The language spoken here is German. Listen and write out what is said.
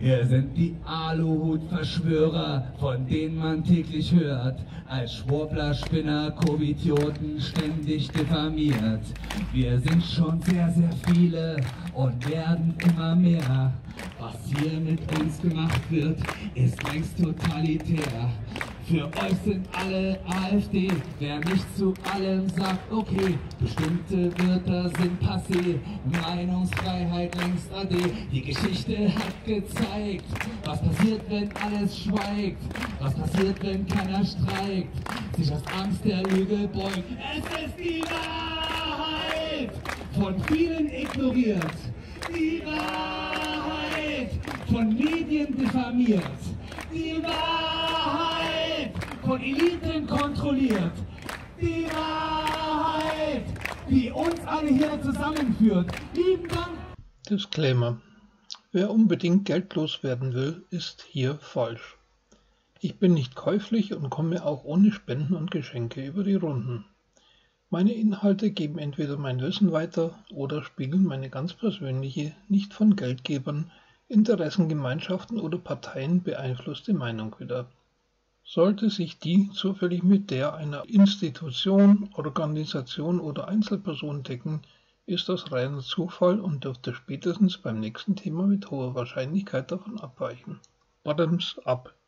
Wir sind die Aluhut-Verschwörer, von denen man täglich hört, als Schwurbler, Spinner, Covidioten ständig diffamiert. Wir sind schon sehr, sehr viele und werden immer mehr. Was hier mit uns gemacht wird, ist längst totalitär. Für euch sind alle AfD, wer nicht zu allem sagt, okay, bestimmte Wörter sind passé, Meinungsfreiheit längst ade. Die Geschichte hat gezeigt, was passiert, wenn alles schweigt, was passiert, wenn keiner streikt, sich aus Angst der Lüge beugt. Es ist die Wahrheit, von vielen ignoriert, die Wahrheit, von Medien diffamiert, die Wahrheit, von Eliten kontrolliert, die Wahrheit, die uns alle hier zusammenführt. Lieben Dank. Disclaimer: Wer unbedingt geldlos werden will, ist hier falsch. Ich bin nicht käuflich und komme auch ohne Spenden und Geschenke über die Runden. Meine Inhalte geben entweder mein Wissen weiter oder spiegeln meine ganz persönliche, nicht von Geldgebern, Interessengemeinschaften oder Parteien beeinflusste Meinung wider. Sollte sich die zufällig mit der einer Institution, Organisation oder Einzelperson decken, ist das reiner Zufall und dürfte spätestens beim nächsten Thema mit hoher Wahrscheinlichkeit davon abweichen. Bottoms up.